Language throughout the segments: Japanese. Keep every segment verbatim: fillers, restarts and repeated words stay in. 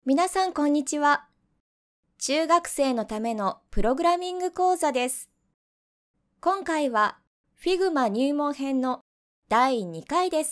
皆さんこんにちは。中学生のためのプログラミング講座です。今回は Figma 入門編のだいにかいです。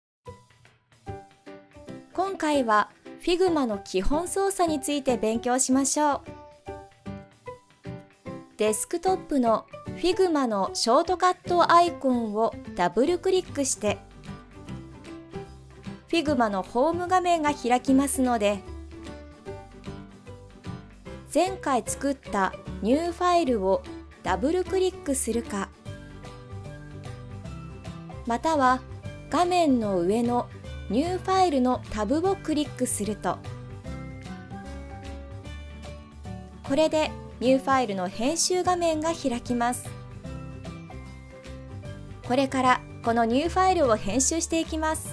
今回は Figma の基本操作について勉強しましょう。デスクトップの Figma のショートカットアイコンをダブルクリックして Figma のホーム画面が開きますので、前回作ったニューファイルをダブルクリックするか、または画面の上のニューファイルのタブをクリックすると、これでニューファイルの編集画面が開きます。これからこのニューファイルを編集していきます。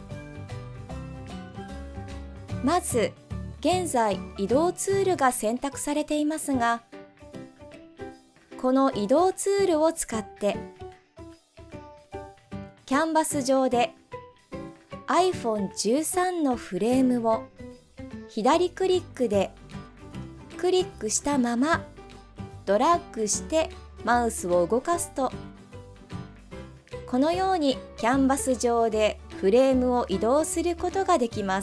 まず現在移動ツールが選択されていますが、この移動ツールを使ってキャンバス上で アイフォンじゅうさん のフレームを左クリックでクリックしたままドラッグしてマウスを動かすと、このようにキャンバス上でフレームを移動することができます。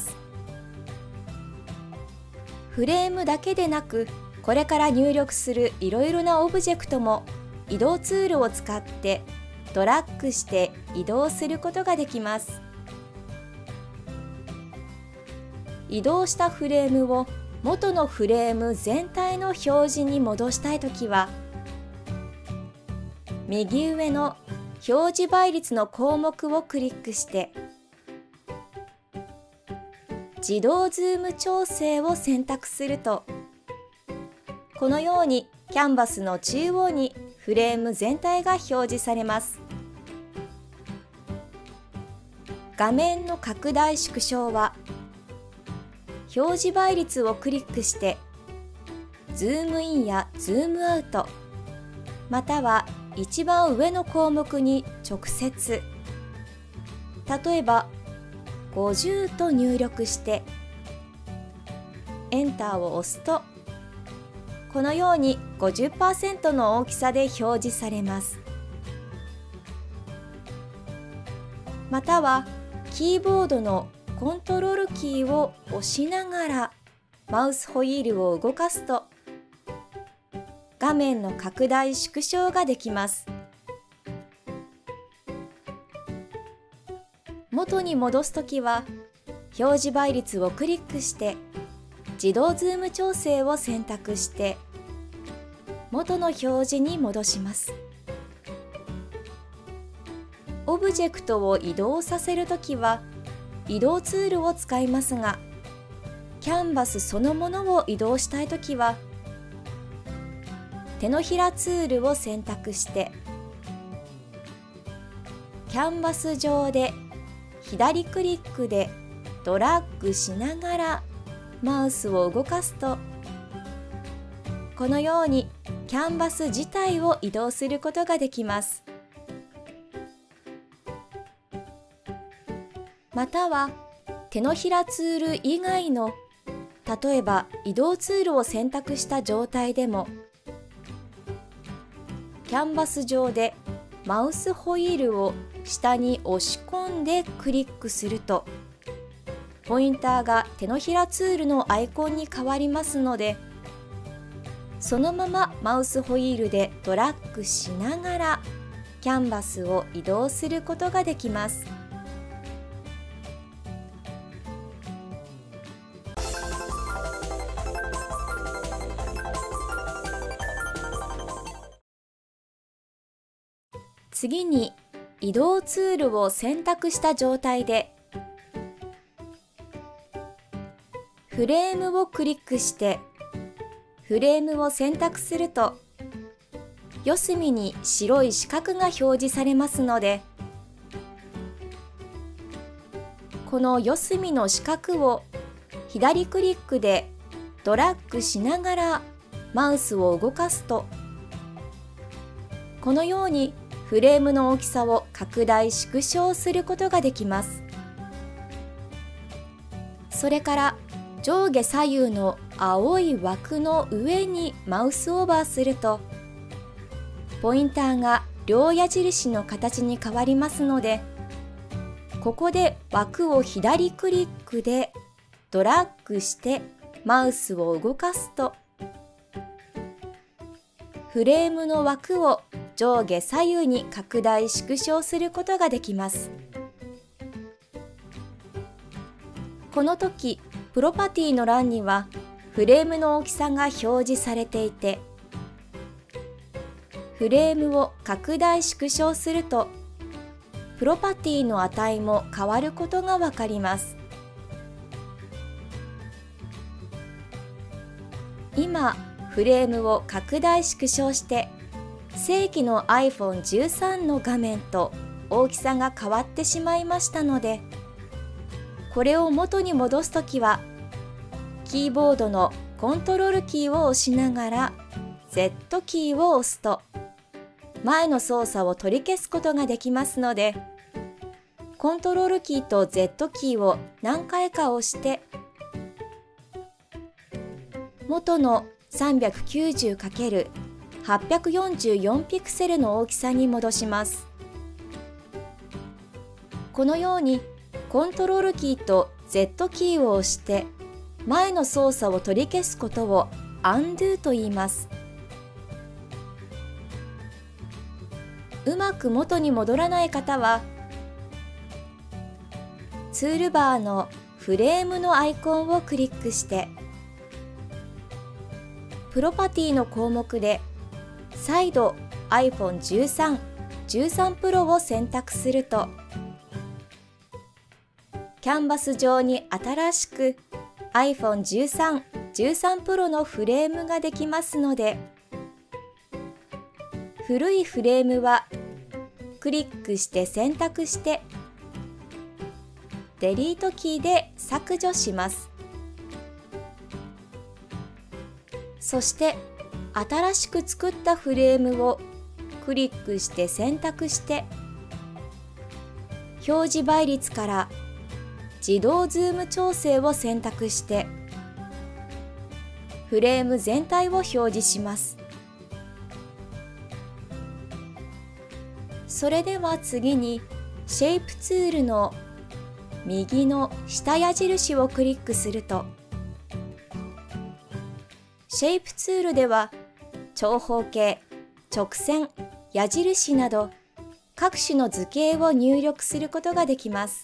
フレームだけでなく、これから入力するいろいろなオブジェクトも移動ツールを使ってドラッグして移動することができます。移動したフレームを元のフレーム全体の表示に戻したいときは、右上の表示倍率の項目をクリックして自動ズーム調整を選択すると、このようにキャンバスの中央にフレーム全体が表示されます。画面の拡大縮小は表示倍率をクリックしてズームインやズームアウト、または一番上の項目に直接、例えばごじゅうと入力してエンターを押すと、このように ごじゅっパーセント の大きさで表示されます。またはキーボードのコントロールキーを押しながらマウスホイールを動かすと、画面の拡大縮小ができます。元に戻すときは表示倍率をクリックして自動ズーム調整を選択して元の表示に戻します。オブジェクトを移動させるときは移動ツールを使いますが、キャンバスそのものを移動したいときは手のひらツールを選択してキャンバス上で左クリックでドラッグしながらマウスを動かすと、このようにキャンバス自体を移動することができます。または手のひらツール以外の、例えば移動ツールを選択した状態でもキャンバス上でマウスホイールを下に押し込んでクリックすると、ポインターが手のひらツールのアイコンに変わりますので、そのままマウスホイールでドラッグしながらキャンバスを移動することができます。次に移動ツールを選択した状態でフレームをクリックしてフレームを選択すると、四隅に白い四角が表示されますので、この四隅の四角を左クリックでドラッグしながらマウスを動かすと、このようにフレームの大きさを拡大縮小することができます。それから上下左右の青い枠の上にマウスオーバーすると、ポインターが両矢印の形に変わりますので、ここで枠を左クリックでドラッグしてマウスを動かすと、フレームの枠を上下左右に拡大縮小することができます。この時、プロパティの欄にはフレームの大きさが表示されていて、フレームを拡大縮小すると、プロパティの値も変わることがわかります。今、フレームを拡大縮小して、正規の アイフォンじゅうさん の画面と大きさが変わってしまいましたので、これを元に戻すときは、キーボードのコントロールキーを押しながら ゼット キーを押すと、前の操作を取り消すことができますので、コントロールキーと ゼット キーを何回か押して、元の さんびゃくきゅうじゅうかけるはっぴゃくよんじゅうよん ピクセルの大きさに戻します。このようにコントロールキーと ゼット キーを押して前の操作を取り消すことを アンドゥ と言います。うまく元に戻らない方は、ツールバーのフレームのアイコンをクリックして、プロパティの項目で再度 アイフォンじゅうさん、じゅうさん プロを選択すると、キャンバス上に新しく アイフォンじゅうさん、じゅうさん プロのフレームができますので、古いフレームはクリックして選択してデリートキーで削除します。そして新しく作ったフレームをクリックして選択して、表示倍率から自動ズーム調整を選択してフレーム全体を表示します。それでは次にシェイプツールの右の下矢印をクリックすると、シェイプツールでは長方形、直線、矢印など各種の図形を入力することができます。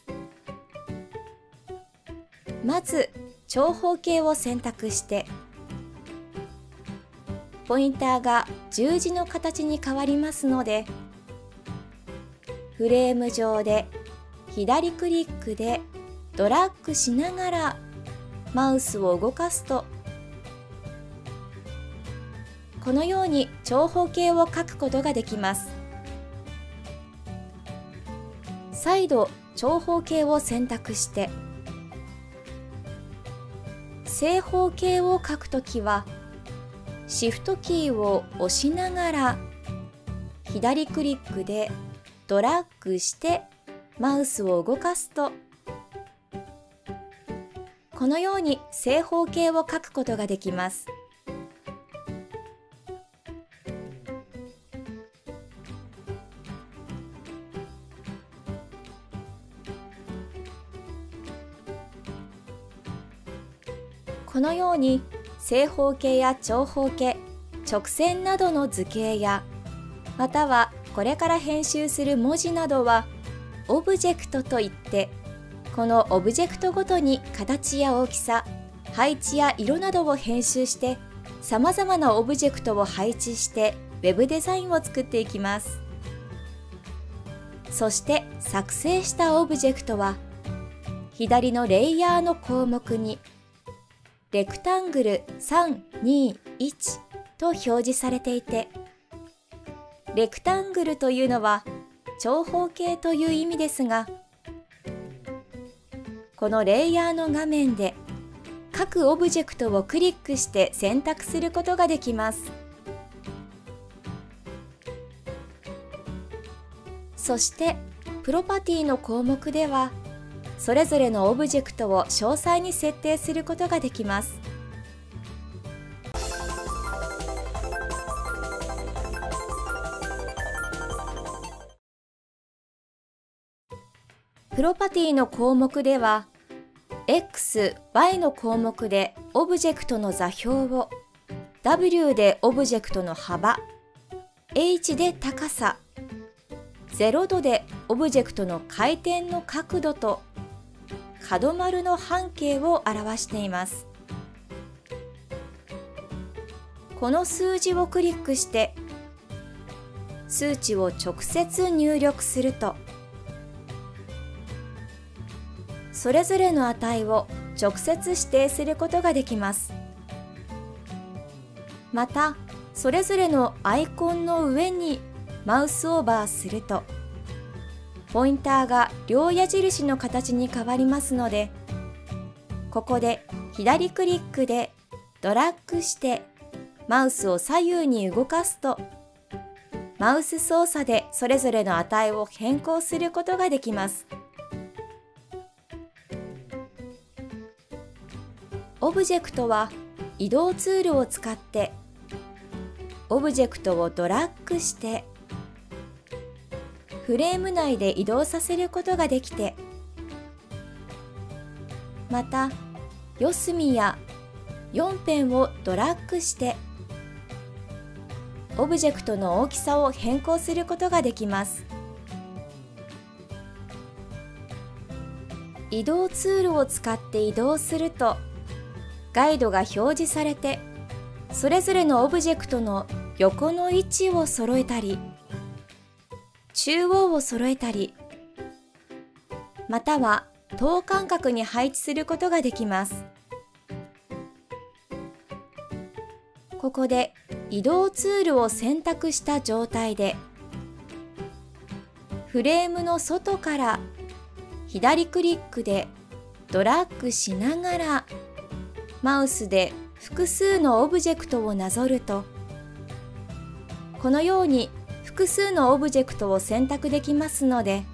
まず長方形を選択して、ポインターが十字の形に変わりますので、フレーム上で左クリックでドラッグしながらマウスを動かすと、このように長方形を描くことができます。再度長方形を選択して、正方形を描くときはシフトキーを押しながら左クリックでドラッグしてマウスを動かすと、このように正方形を描くことができます。このように正方形や長方形、直線などの図形や、またはこれから編集する文字などはオブジェクトといって、このオブジェクトごとに形や大きさ、配置や色などを編集してさまざまなオブジェクトを配置してウェブデザインを作っていきます。そして作成したオブジェクトは左のレイヤーの項目にレクタングルさん、に、いちと表示されていて、レクタングルというのは長方形という意味ですが、このレイヤーの画面で各オブジェクトをクリックして選択することができます。そしてプロパティの項目ではそれぞれのオブジェクトを詳細に設定することができます。プロパティの項目では、X、Y の項目でオブジェクトの座標を、W でオブジェクトの幅、H で高さ、ゼロどでオブジェクトの回転の角度と、角丸の半径を表しています。この数字をクリックして、数値を直接入力すると、それぞれの値を直接指定することができます。また、それぞれのアイコンの上にマウスオーバーすると、ポインターが両矢印の形に変わりますので、ここで左クリックでドラッグしてマウスを左右に動かすと、マウス操作でそれぞれの値を変更することができます。オブジェクトは移動ツールを使ってオブジェクトをドラッグしてフレーム内で移動させることができて、また四隅やよん辺をドラッグしてオブジェクトの大きさを変更することができます。移動ツールを使って移動するとガイドが表示されて、それぞれのオブジェクトの横の位置を揃えたり、中央を揃えたり、または等間隔に配置することができます。ここで移動ツールを選択した状態で、フレームの外から左クリックでドラッグしながらマウスで複数のオブジェクトをなぞると、このように複数のオブジェクトを選択できますので、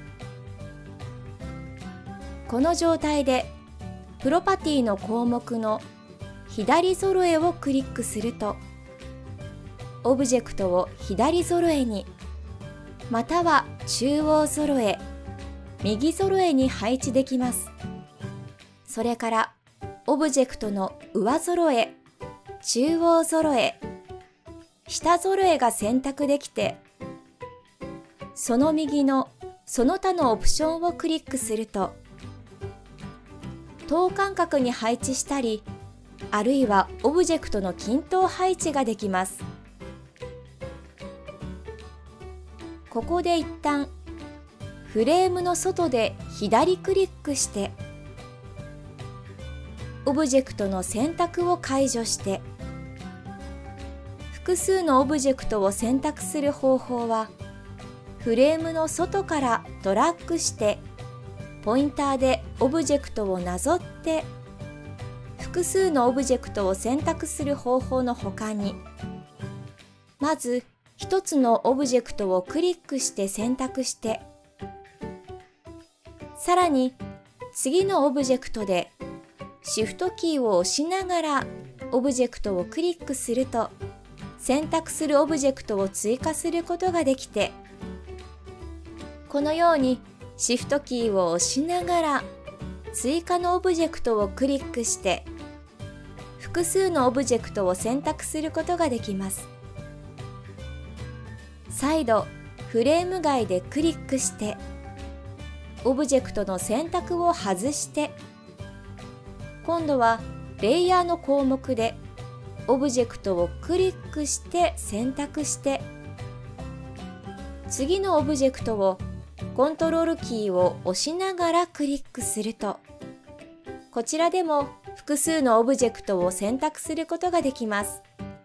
この状態でプロパティの項目の左揃えをクリックすると、オブジェクトを左揃えに、または中央揃え、右揃えに配置できます。それからオブジェクトの上揃え、中央揃え、下揃えが選択できて、その右のその他のオプションをクリックすると、等間隔に配置したり、あるいはオブジェクトの均等配置ができます。ここで一旦フレームの外で左クリックして、オブジェクトの選択を解除して、複数のオブジェクトを選択する方法は、フレームの外からドラッグして、ポインターでオブジェクトをなぞって、複数のオブジェクトを選択する方法のほかに、まず一つのオブジェクトをクリックして選択して、さらに次のオブジェクトでシフトキーを押しながらオブジェクトをクリックすると、選択するオブジェクトを追加することができて、このようにシフトキーを押しながら追加のオブジェクトをクリックして複数のオブジェクトを選択することができます。再度フレーム外でクリックしてオブジェクトの選択を外して、今度はレイヤーの項目でオブジェクトをクリックして選択して、次のオブジェクトをコントロールキーを押しながらクリックすると、こちらでも複数のオブジェクトを選択することができます。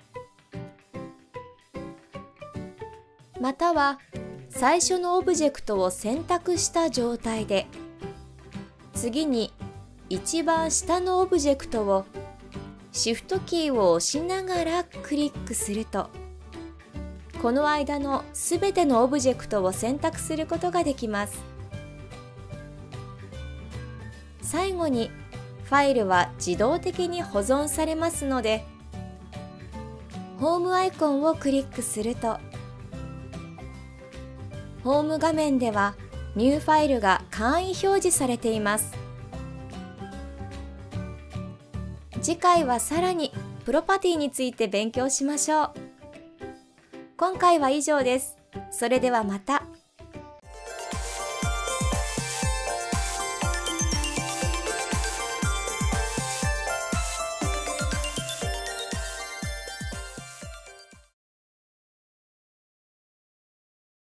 または最初のオブジェクトを選択した状態で、次に一番下のオブジェクトをシフトキーを押しながらクリックすると、この間のすべてのオブジェクトを選択することができます。 最後にファイルは自動的に保存されますので、ホームアイコンをクリックすると、ホーム画面ではニューファイルが簡易表示されています。次回はさらにプロパティについて勉強しましょう。今回は以上です。それではまた。